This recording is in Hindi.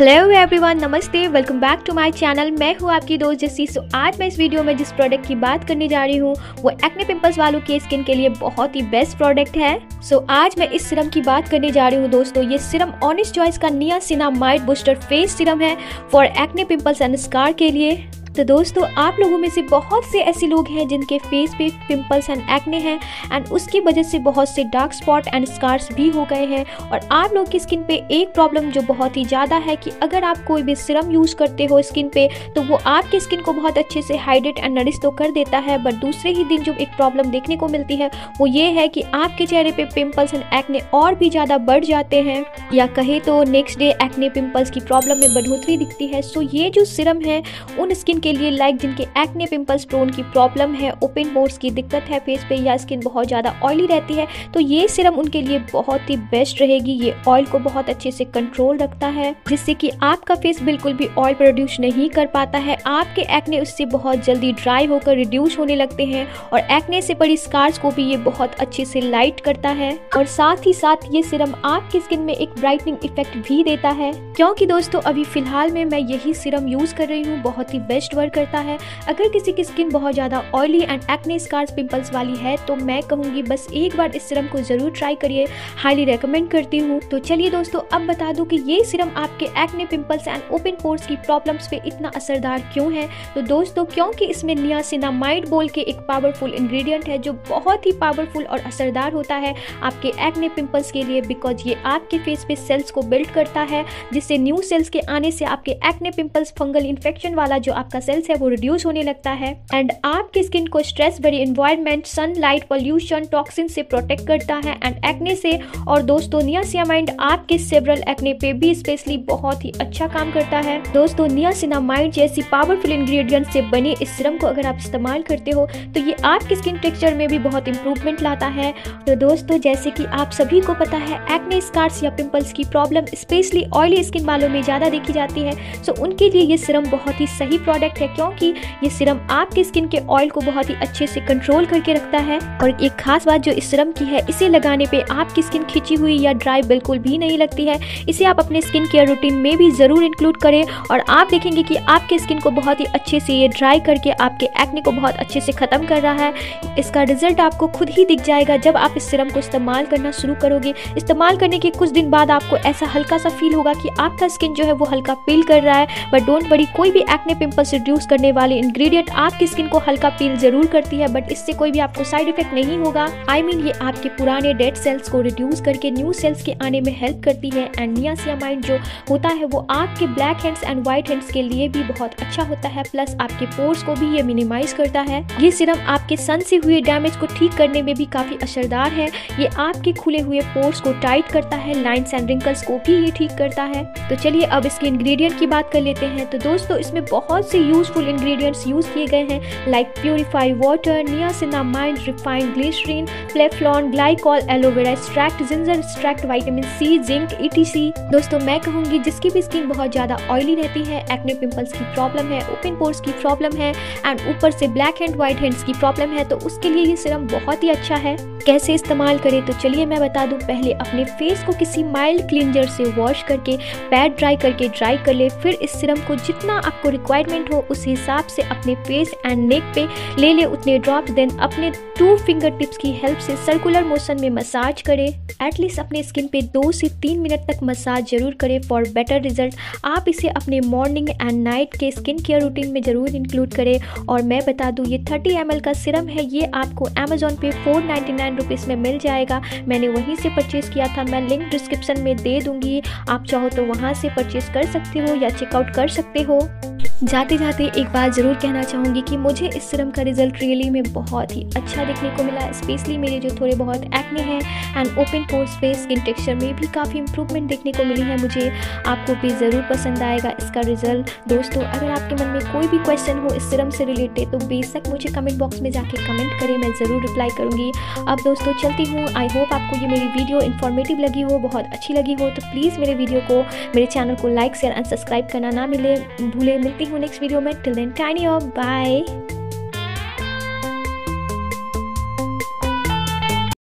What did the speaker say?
Hello everyone, namaste, welcome back to my channel. मैं हूँ आपकी दोस्त जैसी। आज मैं इस वीडियो में जिस प्रोडक्ट की बात करने जा रही हूँ वो एक्ने पिंपल्स वालों के स्किन के लिए बहुत ही बेस्ट प्रोडक्ट है। आज मैं इस सीरम की बात करने जा रही हूँ दोस्तों। ये सीरम ऑनेस्ट चॉइस का नियासिनामाइड बूस्टर फेस सीरम है for acne pimples and scar के लिए। तो दोस्तों, आप लोगों में से बहुत से ऐसे लोग हैं जिनके फेस पे पिंपल्स एंड एक्ने हैं एंड उसकी वजह से बहुत से डार्क स्पॉट एंड स्कार्स भी हो गए हैं। और आप लोग की स्किन पे एक प्रॉब्लम जो बहुत ही ज़्यादा है कि अगर आप कोई भी सीरम यूज़ करते हो स्किन पे तो वो आपकी स्किन को बहुत अच्छे से हाइड्रेट एंड नरिश तो कर देता है, बट दूसरे ही दिन जो एक प्रॉब्लम देखने को मिलती है वो ये है कि आपके चेहरे पे पिंपल्स एंड एक्ने और भी ज़्यादा बढ़ जाते हैं, या कहे तो नेक्स्ट डे एक्ने पिंपल्स की प्रॉब्लम में बढ़ोतरी दिखती है। ये जो सीरम है उन स्किन के लिए लाइक जिनके एक्ने पिंपल्स प्रोन की प्रॉब्लम है, ओपन पोर्स की दिक्कत है फेस पे, या स्किन बहुत ज़्यादा ऑयली रहती है, तो ये सीरम उनके लिए बहुत ही बेस्ट रहेगी। ये ऑयल को बहुत अच्छे से कंट्रोल रखता है जिससे कि आपका फेस बिल्कुल भी ऑयल प्रोड्यूस नहीं कर पाता है। आपके एक्ने उससे बहुत जल्दी ड्राई होकर रिड्यूस होने लगते हैं और एक्ने से पड़ी स्कार्स को भी ये बहुत अच्छे से लाइट करता है। और साथ ही साथ ये सीरम आपकी स्किन में एक ब्राइटनिंग इफेक्ट भी देता है, क्योंकि दोस्तों अभी फिलहाल में मैं यही सीरम यूज कर रही हूँ, बहुत ही बेस्ट वर्क करता है। अगर किसी की स्किन बहुत ज्यादा oily and acne scars pimples वाली है तो मैं कहूंगी बस एक बार इस सीरम को जरूर ट्राई करिए, हाईली रेकमेंड करती हूँ। तो चलिए दोस्तों, अब बता दूं कि ये सीरम आपके acne pimples and open pores की प्रॉब्लम्स पे इतना असरदार क्यों है। तो दोस्तों, क्योंकि इसमें नियासिनामाइड बोल के एक पावरफुल इंग्रेडिएंट है जो बहुत ही पावरफुल और असरदार होता है आपके एक्ने पिंपल्स के लिए, बिकॉज ये आपके फेस पे सेल्स को बिल्ड करता है जिससे न्यू सेल्स के आने से आपके एक्ने पिंपल्स फंगल इन्फेक्शन वाला जो आपका सेल्स है वो रिड्यूस होने लगता है एंड आपकी स्किन को स्ट्रेस भरी एनवायरनमेंट, सनलाइट, पोल्यूशन, टॉक्सिन से प्रोटेक्ट करता है एंड एक्ने से। और दोस्तों, नियासिनामाइड आपके सेवरल एक्ने पे भी स्पेशली बहुत ही अच्छा काम करता है। दोस्तों, नियासिनामाइड जैसी पावरफुल इंग्रेडिएंट से बने इस सीरम को अगर आप इस्तेमाल करते हो तो ये आपकी स्किन टेक्सचर में भी बहुत इंप्रूवमेंट लाता है। तो दोस्तों, जैसे कि आप सभी को पता है एक्ने स्कार्स या पिंपल्स की प्रॉब्लम स्पेशली ऑयली स्किन वालों में ज्यादा देखी जाती है, सो उनके लिए ये सीरम बहुत ही सही प्रोडक्ट है, क्योंकि ये सीरम आपके स्किन के ऑयल को बहुत ही अच्छे से कंट्रोल करके रखता है। और एक खास बात जो इस सीरम की है, इसे लगाने पे आपकी स्किन खिंची हुई या ड्राई बिल्कुल भी नहीं लगती है। इसे आप अपने स्किन केयर रूटीन में भी जरूर इंक्लूड करें और आप देखेंगे कि आपके स्किन को बहुत ही अच्छे से ये ड्राई करके आपके एक्ने को बहुत अच्छे से खत्म कर रहा है। इसका रिजल्ट आपको खुद ही दिख जाएगा जब आप इस सीरम को इस्तेमाल करना शुरू करोगे। इस्तेमाल करने के कुछ दिन बाद आपको ऐसा हल्का सा फील होगा कि आपका स्किन जो है वो हल्का फील कर रहा है, बट डोंट वरी, कोई भी एक्ने पिंपल्स रिड्यूस करने वाले इंग्रेडिएंट आपकी स्किन को हल्का फील जरूर करती है, बट इससे कोई भी आपको साइड इफेक्ट नहीं होगा। ये आपके पुराने डेड सेल्स को रिड्यूस करके न्यू सेल्स के आने में हेल्प करती है एंड नियासिनामाइड जो होता है वो आपके black heads and white heads के लिए भी बहुत अच्छा होता है, प्लस आपके पोर्स को भी ये मिनिमाइज करता है। ये सीरम आपके सन से हुए डैमेज को ठीक करने में भी काफी असरदार है। ये आपके खुले हुए पोर्स को टाइट करता है, लाइंस एंड रिंकल्स को भी ये ठीक करता है। तो चलिए अब इसके इंग्रेडिएंट की बात कर लेते हैं। तो दोस्तों, इसमें बहुत से यूजफुल इंग्रेडिएंट्स यूज किए गए हैं, like purify water, niacinamide, refined glycerin, flavone, glycol, aloe vera extract, ginger extract, vitamin C, zinc, etc। दोस्तों, मैं कहूंगी जिसकी भी स्किन बहुत ज्यादा ऑयली रहती है, एक्ने पिंपल्स की प्रॉब्लम है, ओपन पोर्स की प्रॉब्लम है एंड ऊपर से ब्लैक एंड व्हाइट हेड्स की प्रॉब्लम है, तो उसके लिए ये सीरम बहुत ही अच्छा है। कैसे इस्तेमाल करें तो चलिए मैं बता दूं। पहले अपने फेस को किसी माइल्ड क्लींजर से वॉश करके पैड ड्राई करके ड्राई कर ले, फिर इस सीरम को जितना आपको रिक्वायरमेंट हो उस हिसाब से अपने फेस एंड नेक पे ले ले उतने ड्रॉप्स, देन अपने 2 फिंगर टिप्स की हेल्प से सर्कुलर मोशन में मसाज करें। एटलीस्ट अपने स्किन पे 2 से 3 मिनट तक मसाज जरूर करें फॉर बेटर रिजल्ट। आप इसे अपने मॉर्निंग एंड नाइट के स्किन केयर रूटीन में जरूर इंक्लूड करें। और मैं बता दूं, ये 30 ml का सीरम है, ये आपको अमेजोन पे 499 रुपीज़ में मिल जाएगा। मैंने वहीं से परचेज किया था, मैं लिंक डिस्क्रिप्शन में दे दूंगी, आप चाहो तो वहां से परचेज कर सकते हो या चेकआउट कर सकते हो। जाते जाते एक बात ज़रूर कहना चाहूँगी कि मुझे इस सीरम का रिजल्ट रियली में बहुत ही अच्छा देखने को मिला, स्पेशली मेरे जो थोड़े बहुत एक्ने हैं एंड ओपन पोर्स पे स्किन टेक्सचर में भी काफ़ी इंप्रूवमेंट देखने को मिली है मुझे। आपको भी ज़रूर पसंद आएगा इसका रिजल्ट। दोस्तों, अगर आपके मन में कोई भी क्वेश्चन हो इस सीरम से रिलेटेड तो बेशक मुझे कमेंट बॉक्स में जाके कमेंट करें, मैं ज़रूर रिप्लाई करूँगी। अब दोस्तों चलती हूँ। आई होप आपको ये मेरी वीडियो इन्फॉर्मेटिव लगी हो, बहुत अच्छी लगी हो, तो प्लीज़ मेरे वीडियो को, मेरे चैनल को लाइक शेयर एंड सब्सक्राइब करना ना भूले। मिलती हूँ नेक्स्ट वीडियो में। Till then, tiny off, bye.